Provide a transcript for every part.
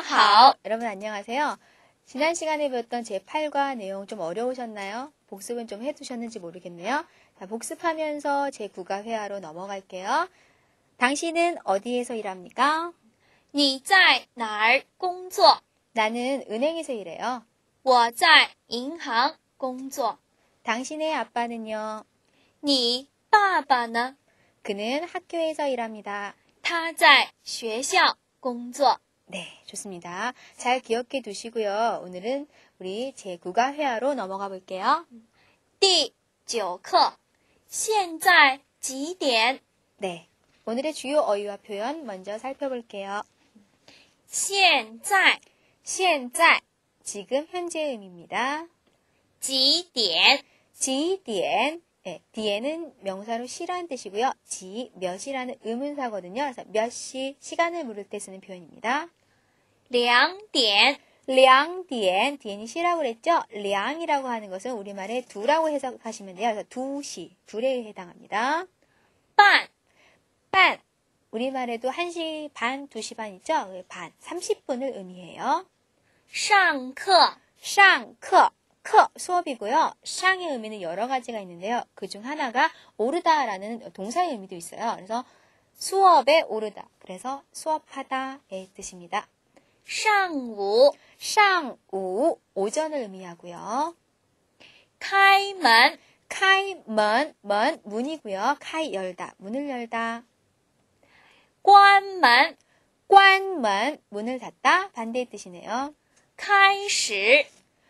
好. 여러분 안녕하세요. 지난 시간에 배웠던 제8과 내용 좀 어려우셨나요? 복습은 좀 해두셨는지 모르겠네요. 자, 복습하면서 제9과 회화로 넘어갈게요. 당신은 어디에서 일합니까? 你在哪儿工作? 나는 은행에서 일해요. 我在银行工作. 당신의 아빠는요? 你爸爸呢? 그는 학교에서 일합니다. 他在学校工作. 네, 좋습니다. 잘 기억해 두시고요. 오늘은 우리 제9과 회화로 넘어가 볼게요. 第9课现在几点? 네, 오늘의 주요 어휘와 표현 먼저 살펴볼게요. 现在现在, 지금 현재의 의미입니다. 几点? 지디엔, 네, 디엔은 명사로 시라는 뜻이고요. 지, 몇이라는 의문사거든요. 그래서 몇 시, 시간을 물을 때 쓰는 표현입니다. 2点 량디엔, 디엔이 시라고 그랬죠? 량이라고 하는 것은 우리말에 두라고 해석하시면 돼요. 그래서 2시, 둘에 해당합니다. 半 반, 우리말에도 1시 반, 2시 반 있죠? 반, 30분을 의미해요. 上课 샹,课,课, 수업이고요. 샹의 의미는 여러 가지가 있는데요. 그중 하나가 오르다라는 동사의 의미도 있어요. 그래서 수업에 오르다, 그래서 수업하다의 뜻입니다. 上午 샹우, 오전을 의미하고요. 开门 카이, 먼, 문이고요. 카이, 열다, 문을 열다. 关门 관먼, 문을 닫다, 반대의 뜻이네요. 开始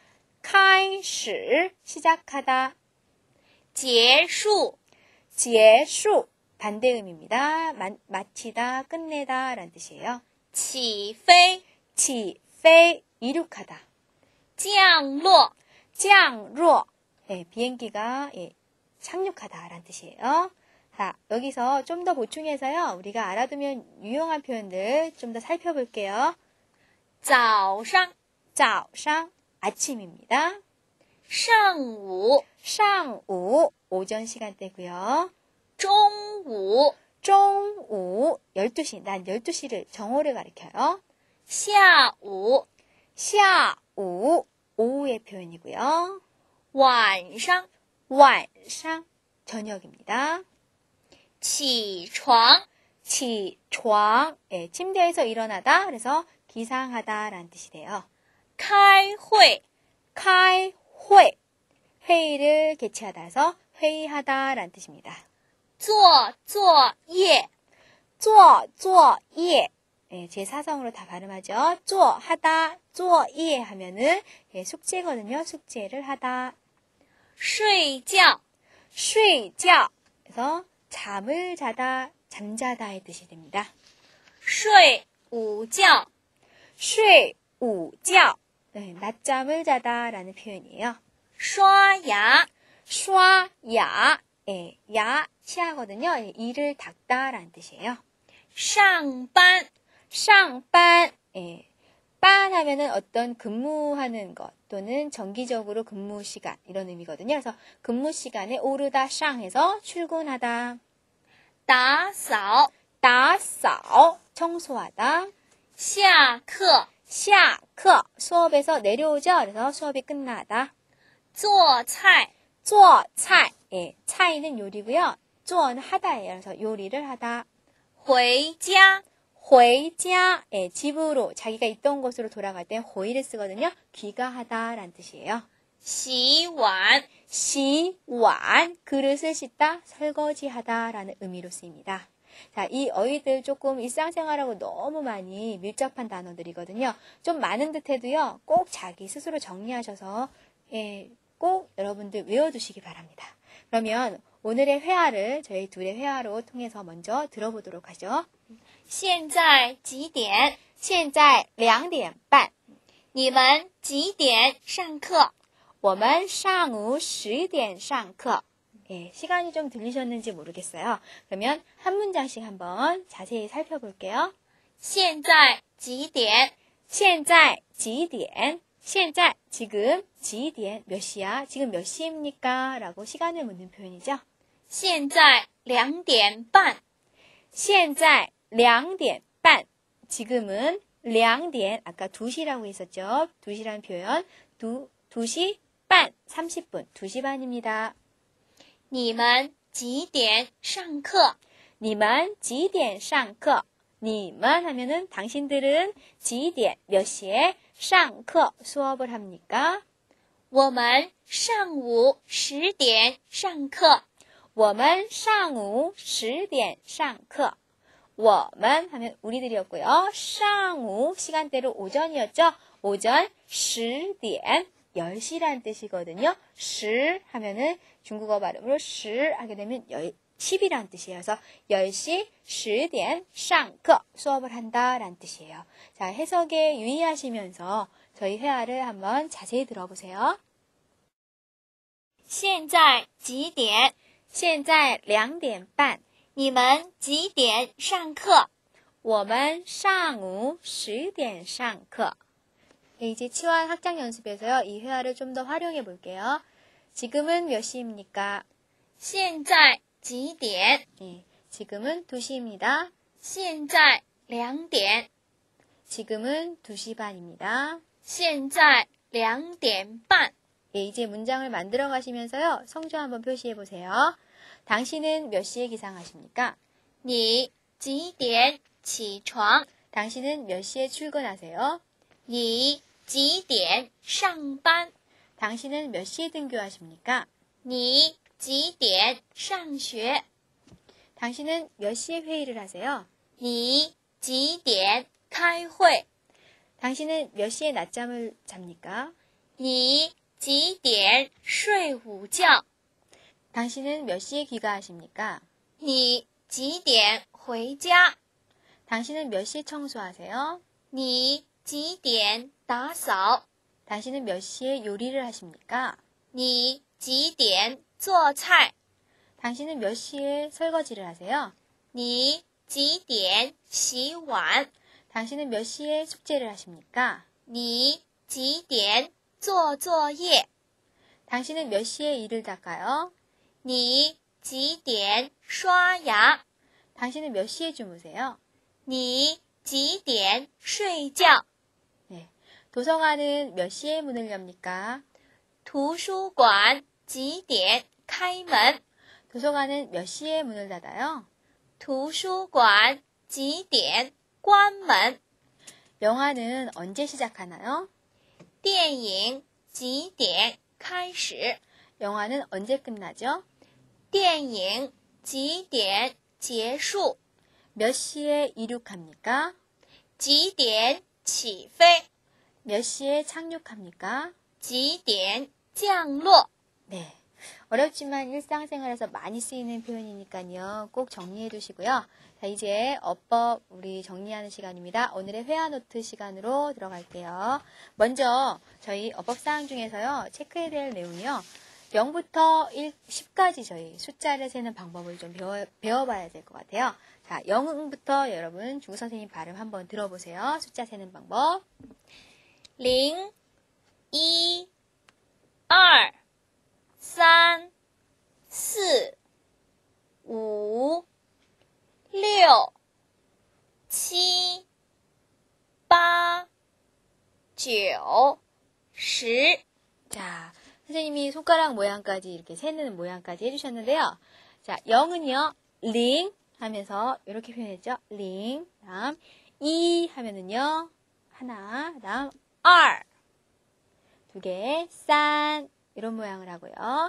카이시, 시작하다. 结束结束, 반대 의미입니다. 마치다, 끝내다 라는 뜻이에요. 起飞起飞, 이륙하다. 降落降落, 예, 비행기가 착륙하다 라는 뜻이에요. 자, 여기서 좀 더 보충해서요. 우리가 알아두면 유용한 표현들 좀 더 살펴볼게요. 早上早上, 아침입니다. 上午 샹우, 오전 시간대고요. 中午中午, 12시, 난 12시를, 정오를 가리켜요. 下午 샤우, 오후의 표현이고요. 晚上晚上, 저녁입니다. 起床起床, 예, 침대에서 일어나다, 그래서 기상하다 라는 뜻이 돼요. 开会开会, 회의를 개최하다 해서 회의하다 라는 뜻입니다. 做作业做作业, 예, 제 사성으로 다 발음하죠. 做, 하다, 作业 하면은 예, 숙제거든요. 숙제를 하다. 睡觉睡觉, 그래서 잠을 자다, 잠자다의 뜻이 됩니다. 睡午觉睡午觉, 네, 낮잠을 자다 라는 표현이에요. 刷牙 슈아야, 예, 야, 치아거든요. 예, 이를 닦다 라는 뜻이에요. 上班 샹반, 예, 빤 하면은 어떤 근무하는 것 또는 정기적으로 근무 시간 이런 의미거든요. 그래서 근무 시간에 오르다 샹해서 출근하다. 打扫打扫, 청소하다. 下课下课, 수업에서 내려오죠. 그래서 수업이 끝나다. 做菜做菜, 예, 차이는 요리고요. 做는 하다예요. 그래서 요리를 하다. 回家回家, 예, 집으로 자기가 있던 곳으로 돌아갈 때 호의를 쓰거든요. 귀가하다 라는 뜻이에요. 洗碗洗碗, 그릇을 씻다, 설거지하다 라는 의미로 쓰입니다. 자, 이 어휘들 조금 일상생활하고 너무 많이 밀접한 단어들이거든요. 좀 많은 듯해도요, 꼭 자기 스스로 정리하셔서 예, 꼭 여러분들 외워두시기 바랍니다. 그러면 오늘의 회화를 저희 둘의 회화로 통해서 먼저 들어보도록 하죠. 现在几点现在2点半, 你们几点上课我们上午10点上课. 예, 시간이 좀 들리셨는지 모르겠어요. 그러면 한 문장씩 한번 자세히 살펴볼게요. 现在几点现在几点?现在, 지금, 几点, 몇 시야? 지금 몇 시입니까? 라고 시간을 묻는 표현이죠. 现在2点半现在2点半, 지금은 2点, 아까 2시라고 했었죠. 2시라는 표현, 2시 반, 30분, 2시 반입니다. 你们几点上课? 你们几点上课?你们 하면은 당신들은 几点, 몇 시에 上课, 수업을 합니까? 我们上午10点上课. 我们上午10点上课. 我们 하면 우리들이었고요. 上午 시간대로 오전이었죠. 오전 10点 10시란 뜻이거든요. 10 하면은 중국어 발음으로 10 하게 되면 10이란 뜻이에요. 그래서 10시 10点 上课 수업을 한다라는 뜻이에요. 자, 해석에 유의하시면서 저희 회화를 한번 자세히 들어보세요. 现在几点? 现在2点半你们几点上课? 我们上午10点上课. 이제 치환 확장 연습에서요. 이 회화를 좀 더 활용해 볼게요. 지금은 몇 시입니까? 现在几点? 네, 지금은 2시입니다. 现在2点. 지금은 2시 반입니다. 现在2点半. 네, 이제 문장을 만들어 가시면서요. 성조 한번 표시해 보세요. 당신은 몇 시에 기상하십니까? 你几点起床? 당신은 몇 시에 출근하세요? 你几点上班? 당신은 몇 시에 등교하십니까? 你几点上学? 당신은 몇 시에 회의를 하세요? 你几点开会? 당신은 몇 시에 낮잠을 잡니까? 你几点睡午觉? 당신은 몇 시에 귀가하십니까? 你几点回家? 당신은 몇 시에 청소하세요? 你几点打扫? 당신은 몇 시에 요리를 하십니까? 你几点做菜? 당신은 몇 시에 설거지를 하세요? 你几点洗碗? 당신은 몇 시에 숙제를 하십니까? 你几点做作业? 당신은 몇 시에 이를 닦아요? 你几点刷牙? 당신은 몇 시에 주무세요? 你几点睡觉? 네. 도서관은 몇 시에 문을 엽니까? 图书馆几点开门? 도서관은 몇 시에 문을 닫아요? 图书馆几点关门? 영화는 언제 시작하나요? 电影几点开始? 영화는 언제 끝나죠? 电影几点结束? 몇 시에 이륙합니까? 几点起飞? 몇 시에 착륙합니까? 几点降落? 네. 어렵지만 일상생활에서 많이 쓰이는 표현이니까요. 꼭 정리해 두시고요. 자, 이제 어법 우리 정리하는 시간입니다. 오늘의 회화 노트 시간으로 들어갈게요. 먼저 저희 어법사항 중에서요. 체크해야 될 내용이요. 0부터 10까지 저희 숫자를 세는 방법을 좀 배워봐야 될 것 같아요. 자, 0부터 여러분 중국 선생님 발음 한번 들어보세요. 숫자 세는 방법. 0, 1, 2, 3, 4, 5, 6, 7, 8, 9, 10. 자, 선생님이 손가락 모양까지 이렇게 세는 모양까지 해주셨는데요. 자, 0은요, 링 하면서 이렇게 표현했죠. 링, 다음 2 하면은요, 하나, 다음 2, 두 개, 산 이런 모양을 하고요.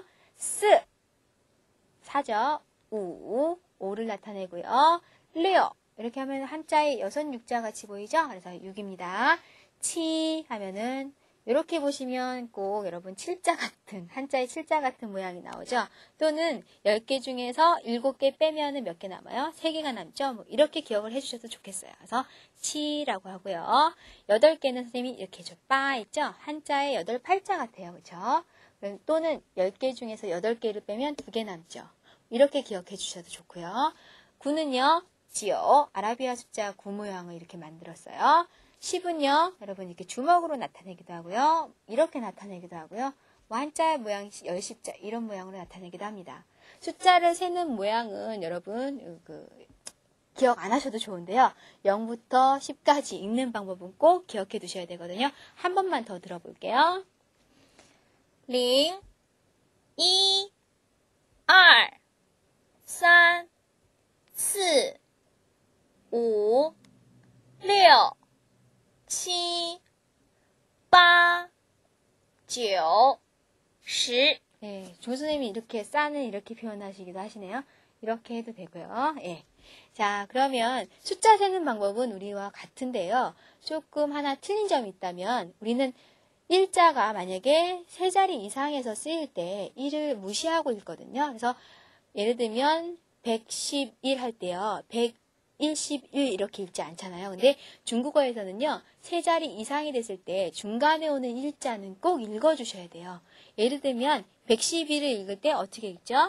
4죠. 5를 나타내고요. 6 이렇게 하면 한자에 6, 6자 같이 보이죠? 그래서 6입니다. 7 하면은 이렇게 보시면 꼭 여러분 7자 같은, 한자에 7자 같은 모양이 나오죠? 또는 10개 중에서 7개 빼면은 몇 개 남아요? 3개가 남죠? 뭐 이렇게 기억을 해주셔도 좋겠어요. 그래서 7라고 하고요. 8개는 선생님이 이렇게 해줘. 빠 있죠? 한자에 8, 8자 같아요. 그쵸? 또는 10개 중에서 8개를 빼면 2개 남죠? 이렇게 기억해 주셔도 좋고요. 9는요, 지오, 아라비아 숫자 9 모양을 이렇게 만들었어요. 10은요, 여러분 이렇게 주먹으로 나타내기도 하고요. 이렇게 나타내기도 하고요. 뭐 한자 모양, 10십자 이런 모양으로 나타내기도 합니다. 숫자를 세는 모양은 여러분 기억 안 하셔도 좋은데요. 0부터 10까지 읽는 방법은 꼭 기억해 두셔야 되거든요. 한 번만 더 들어볼게요. 0, 1, 2, 3, 4, 5, 6, 7, 8, 9, 10. 예, 조선생님이 이렇게 싸는 이렇게 표현하시기도 하시네요. 이렇게 해도 되고요. 예. 자, 그러면 숫자 세는 방법은 우리와 같은데요. 조금 하나 틀린 점이 있다면 우리는 일자가 만약에 세 자리 이상에서 쓰일 때 1을 무시하고 읽거든요. 그래서 예를 들면 111 할 때요. 111 이렇게 읽지 않잖아요. 근데 중국어에서는요. 세 자리 이상이 됐을 때 중간에 오는 일자는 꼭 읽어주셔야 돼요. 예를 들면 111을 읽을 때 어떻게 읽죠?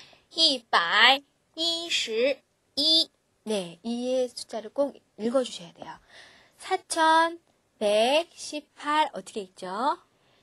111. 네, 2의 숫자를 꼭 읽어주셔야 돼요. 4118 어떻게 읽죠?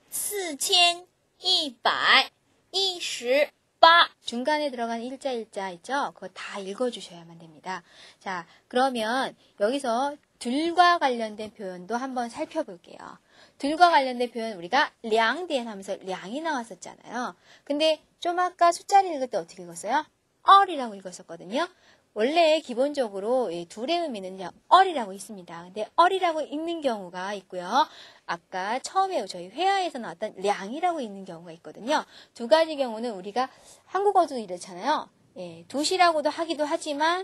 4118. 중간에 들어간 일자 있죠? 그거 다 읽어주셔야만 됩니다. 자, 그러면 여기서 들과 관련된 표현도 한번 살펴볼게요. 들과 관련된 표현 우리가 량디엔 하면서 량이 나왔었잖아요. 근데 좀 아까 숫자를 읽을 때 어떻게 읽었어요? 얼이라고 읽었었거든요. 원래 기본적으로 둘의 의미는 얼이라고 있습니다. 근데 얼이라고 읽는 경우가 있고요. 아까 처음에 저희 회화에서 나왔던 량이라고 읽는 경우가 있거든요. 두 가지 경우는 우리가 한국어도 이렇잖아요. 예, 돛이라고도 하기도 하지만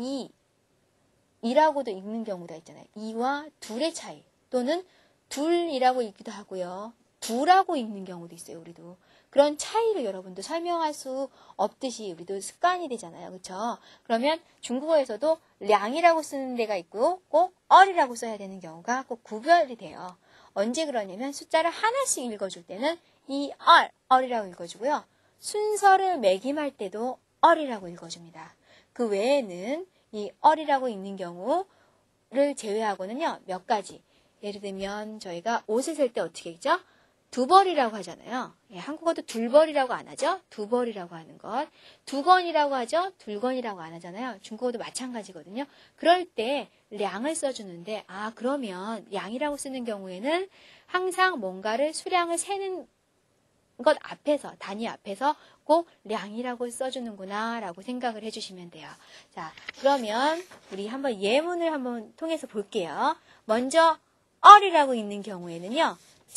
이라고도 읽는 경우가 있잖아요. 이와 둘의 차이 또는 둘이라고 읽기도 하고요. 두라고 읽는 경우도 있어요. 우리도. 그런 차이를 여러분도 설명할 수 없듯이 우리도 습관이 되잖아요. 그렇죠? 그러면 중국어에서도 량이라고 쓰는 데가 있고 꼭 얼이라고 써야 되는 경우가 꼭 구별이 돼요. 언제 그러냐면 숫자를 하나씩 읽어줄 때는 이 얼이라고 읽어주고요. 순서를 매김할 때도 얼이라고 읽어줍니다. 그 외에는 이 얼이라고 읽는 경우를 제외하고는요. 몇 가지. 예를 들면 저희가 옷을 셀 때 어떻게 읽죠? 두 벌이라고 하잖아요. 예, 한국어도 둘벌이라고 안 하죠? 두 벌이라고 하는 것. 두건이라고 하죠? 둘건이라고 안 하잖아요. 중국어도 마찬가지거든요. 그럴 때 량을 써주는데 그러면 량이라고 쓰는 경우에는 항상 뭔가를 수량을 세는 것 앞에서 단위 앞에서 꼭 량이라고 써주는구나 라고 생각을 해주시면 돼요. 자, 그러면 우리 한번 예문을 한번 통해서 볼게요. 먼저 얼이라고 있는 경우에는요.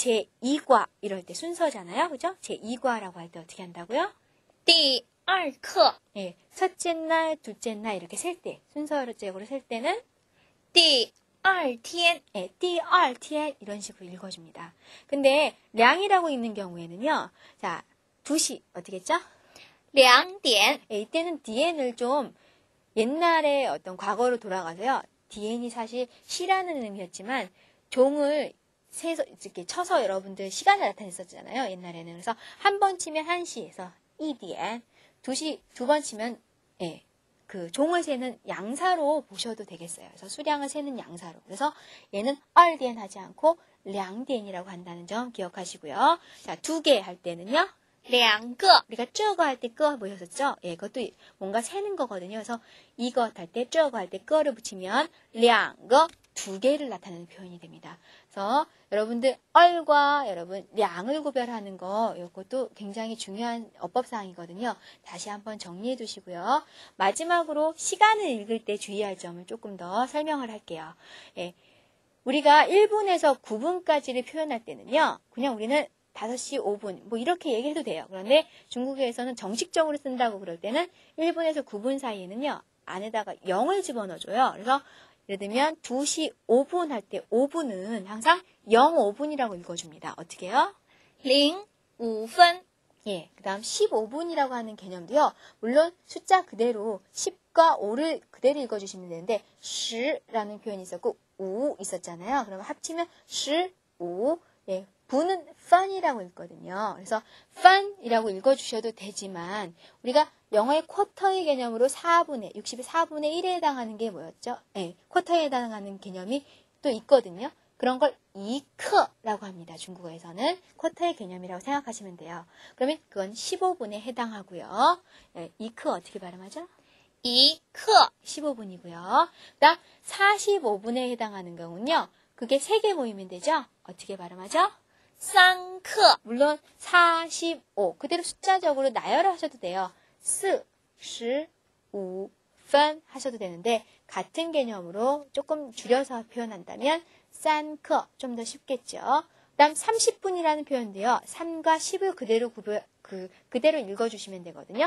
제2과 이럴 때 순서잖아요. 그죠? 제2과라고 할 때 어떻게 한다고요? 第二课 예, 첫째 날, 둘째 날 이렇게 셀 때, 순서적으로 셀 때는 第二天 예, 第二天 이런 식으로 읽어줍니다. 근데 량이라고 있는 경우에는요. 자, 2시 어떻게 했죠? 2点 예, 이때는 DN을 좀 옛날에 어떤 과거로 돌아가서요. DN이 사실 시라는 의미였지만 종을 세서 이렇게 쳐서 여러분들 시간을 나타냈었잖아요. 옛날에는. 그래서 한 번 치면 1시에서 2DN, 2시 두 번 치면 예, 그 종을 세는 양사로 보셔도 되겠어요. 그래서 수량을 세는 양사로. 그래서 얘는 얼디엔 하지 않고 량디엔이라고 한다는 점 기억하시고요. 자, 두 개 할 때는요. 2个 우리가 쩌거 할 때 끄 보셨었죠? 예, 그것도 뭔가 세는 거거든요. 그래서 이것 할 때 쩌거 할 때 끄를 붙이면 2거 두 개를 나타내는 표현이 됩니다. 그래서 여러분들 얼과 여러분 량을 구별하는 거 이것도 굉장히 중요한 어법사항이거든요. 다시 한번 정리해 두시고요. 마지막으로 시간을 읽을 때 주의할 점을 조금 더 설명을 할게요. 예, 우리가 1분에서 9분까지를 표현할 때는요. 그냥 우리는 5시 5분 뭐 이렇게 얘기해도 돼요. 그런데 중국에서는 정식적으로 쓴다고 그럴 때는 1분에서 9분 사이에는요. 안에다가 0을 집어넣어줘요. 그래서 예를 들면 2시 5분 할 때 5분은 항상 05분이라고 읽어줍니다. 어떻게 해요? 05分 예, 그 다음 15분이라고 하는 개념도요. 물론 숫자 그대로 10과 5를 그대로 읽어주시면 되는데 10라는 표현이 있었고 5 있었잖아요. 그러면 합치면 15, 예, 분은 fun이라고 읽거든요. 그래서 fun이라고 읽어주셔도 되지만 우리가 영어의 쿼터의 개념으로 4분의 64분의 1에 해당하는 게 뭐였죠? 예, 쿼터에 해당하는 개념이 또 있거든요. 그런 걸 이크라고 합니다. 중국어에서는 쿼터의 개념이라고 생각하시면 돼요. 그러면 그건 15분에 해당하고요. 예, 이크 어떻게 발음하죠? 一刻 15분이고요. 그다음 45분에 해당하는 경우는요. 그게 3개 모이면 되죠? 어떻게 발음하죠? 三刻 물론 45 그대로 숫자적으로 나열하셔도 돼요. 4, 15, 分 하셔도 되는데 같은 개념으로 조금 줄여서 표현한다면 3刻 좀 더 쉽겠죠. 그다음 30분이라는 표현인데요. 3과 10을 그대로 읽어주시면 되거든요.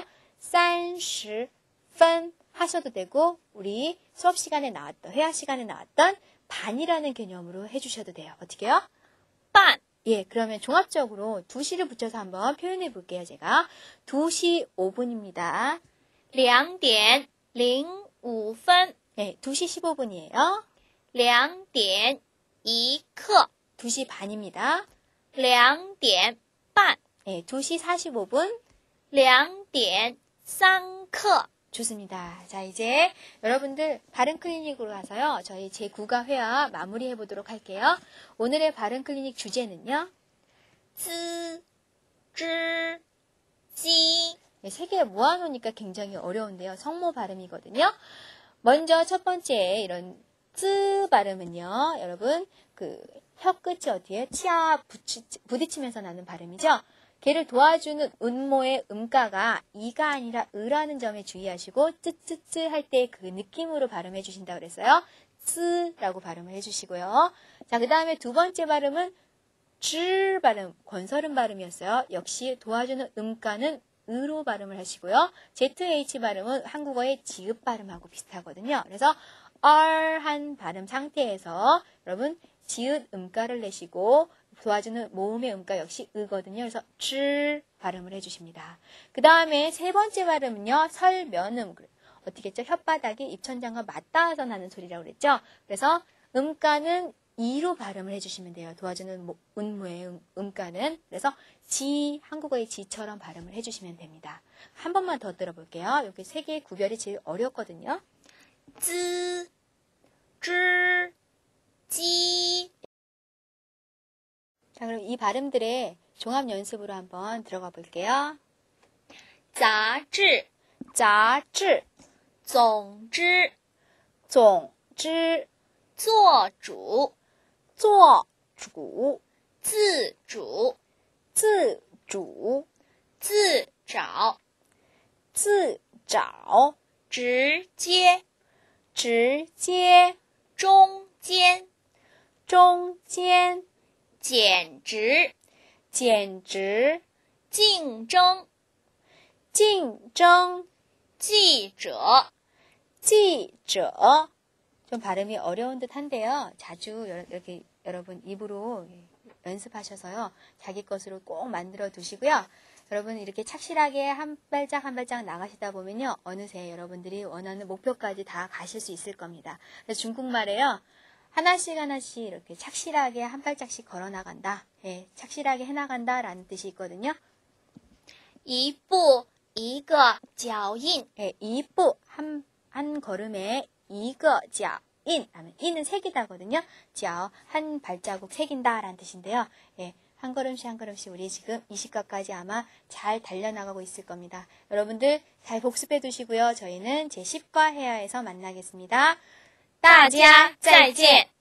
30분 하셔도 되고 우리 수업 시간에 나왔던 회화 시간에 나왔던 반이라는 개념으로 해주셔도 돼요. 어떻게요? 半 예, 그러면 종합적으로 2시를 붙여서 한번 표현해 볼게요. 제가 2시 5분입니다. 2点05分 네, 2시 15분이에요. 2点一刻 2시 반입니다. 2点半 네, 2시 45분. 2点3刻 좋습니다. 자, 이제 여러분들 발음 클리닉으로 가서요. 저희 제9가 회화 마무리해 보도록 할게요. 오늘의 발음 클리닉 주제는요. 滋知鸡 네, 3개 모아놓으니까 굉장히 어려운데요. 성모 발음이거든요. 먼저 첫 번째 이런 쯔 발음은요. 여러분 혀 끝이 어디에 치아 부딪히면서 나는 발음이죠. 걔를 도와주는 음모의 음가가 이가 아니라 으라는 점에 주의하시고 쯔쯔쯔 할 때 그 느낌으로 발음해 주신다고 그랬어요. 쯔라고 발음을 해주시고요. 자, 그 다음에 두 번째 발음은 쯔 발음, 권설음 발음이었어요. 역시 도와주는 음가는 으로 발음을 하시고요. ZH 발음은 한국어의 지읒 발음하고 비슷하거든요. 그래서 얼한 발음 상태에서 여러분 지읒 음가를 내시고 도와주는 모음의 음가 역시 으거든요. 그래서 쯔 발음을 해주십니다. 그 다음에 세 번째 발음은요. 설면음. 어떻게 했죠? 혓바닥이 입천장과 맞닿아서 나는 소리라고 그랬죠? 그래서 음가는 이로 발음을 해주시면 돼요. 도와주는 음무의 음가는. 그래서 지, 한국어의 지처럼 발음을 해주시면 됩니다. 한 번만 더 들어볼게요. 여기 세 개의 구별이 제일 어렵거든요. 滋知鸡 자, 그럼 이 발음들의 종합 연습으로 한번 들어가 볼게요. 杂志杂志总之总之做主做主自主自主自找自找直接直接中间中间简直简直竞争竞争记者记者좀 발음이 어려운 듯 한데요. 자주 이렇게 여러분 입으로 연습하셔서요. 자기 것으로 꼭 만들어 두시고요. 여러분 이렇게 착실하게 한 발짝 한 발짝 나가시다 보면요. 어느새 여러분들이 원하는 목표까지 다 가실 수 있을 겁니다. 그래서 중국말에요. 하나씩 하나씩 이렇게 착실하게 한 발짝씩 걸어 나간다. 예, 착실하게 해나간다 라는 뜻이 있거든요. 一步一个脚印 예, 이步한 걸음에 이거 인 하면 인은 색이다거든요. 한 발자국 새긴다 라는 뜻인데요. 예, 한 걸음씩 한 걸음씩 우리 지금 20가까지 아마 잘 달려나가고 있을 겁니다. 여러분들 잘 복습해 두시고요. 저희는 제10과 회화에서 만나겠습니다. 大家再见。